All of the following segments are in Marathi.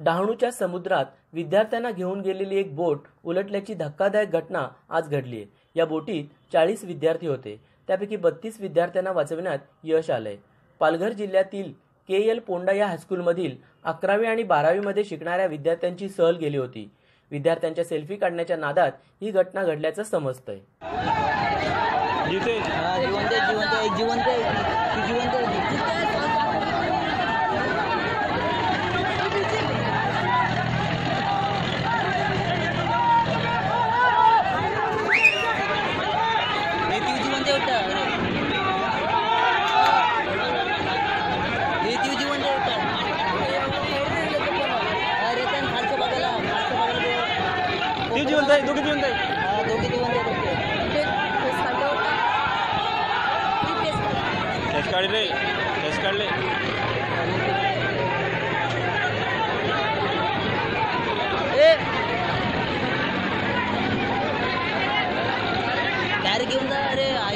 डहाणूच्या समुद्रात विद्यार्थ्यांना घेऊन गेलेली एक बोट उलटल्याची धक्कादायक घटना आज घडली आहे। या बोटीत 40 विद्यार्थी होते, त्यापैकी 32 विद्यार्थ्यांना वाचविण्यात यश आलंय। पालघर जिल्ह्यातील के.एल. पोंडा या हायस्कूलमधील 11वी आणि 12वी मध्ये शिकणाऱ्या विद्यार्थ्यांची सहल गेली होती। विद्यार्थ्यांच्या सेल्फी काढण्याच्या नादात ही घटना घडल्याचं समजतंय। जिवंत आहे, दोघी जिवंत आहे, दोघी जिवंत आहे। टेस्ट काढले, टेस्ट काढले। डायरेक्ट घेऊन जा। अरे आई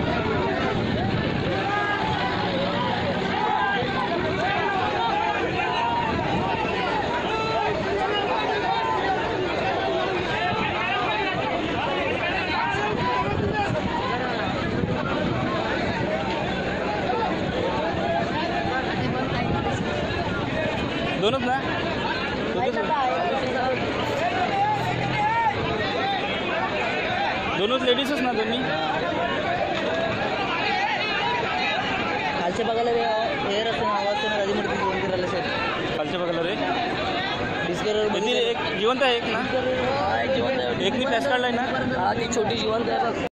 दोनों ना दोनों लेडीजच ना दोन्ही खालच्या बघायला एअर असतो आवाज आधी मध्ये फोन करायला सर खालच्या बघायला रे एक जिवंत आहे एक ना जिवंत एक मी प्लॅस काढलाय ना ती छोटी जिवंत आहे।